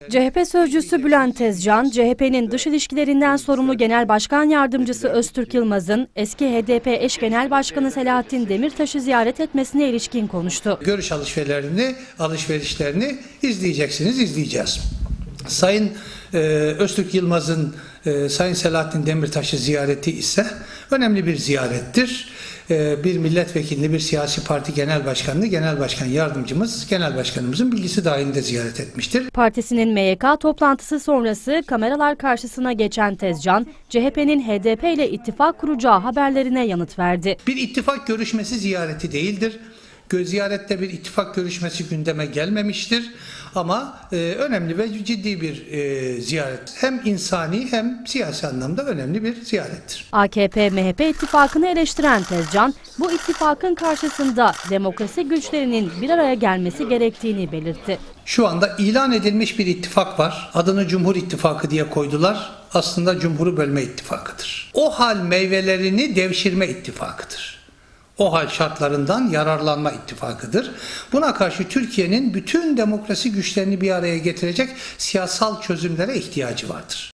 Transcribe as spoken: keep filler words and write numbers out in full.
C H P sözcüsü Bülent Tezcan, C H P'nin dış ilişkilerinden sorumlu Genel Başkan Yardımcısı Öztürk Yılmaz'ın eski H D P eş genel başkanı Selahattin Demirtaş'ı ziyaret etmesine ilişkin konuştu. Görüş alışverişlerini, alışverişlerini izleyeceksiniz, izleyeceğiz. Sayın e, Öztürk Yılmaz'ın e, Sayın Selahattin Demirtaş'ı ziyareti ise önemli bir ziyarettir. E, bir milletvekilini, bir siyasi parti genel başkanını, genel başkan yardımcımız, genel başkanımızın bilgisi dahilinde ziyaret etmiştir. Partisinin M Y K toplantısı sonrası kameralar karşısına geçen Tezcan, C H P'nin H D P ile ittifak kuracağı haberlerine yanıt verdi. Bir ittifak görüşmesi ziyareti değildir. Ziyarette bir ittifak görüşmesi gündeme gelmemiştir. Ama e, önemli ve ciddi bir e, ziyaret. Hem insani hem siyasi anlamda önemli bir ziyarettir. A K P M H P ittifakını eleştiren Tezcan, bu ittifakın karşısında demokrasi güçlerinin bir araya gelmesi gerektiğini belirtti. Şu anda ilan edilmiş bir ittifak var. Adını Cumhur İttifakı diye koydular. Aslında Cumhur'u bölme ittifakıdır. O hal meyvelerini devşirme ittifakıdır. O hal şartlarından yararlanma ittifakıdır. Buna karşı Türkiye'nin bütün demokrasi güçlerini bir araya getirecek siyasal çözümlere ihtiyacı vardır.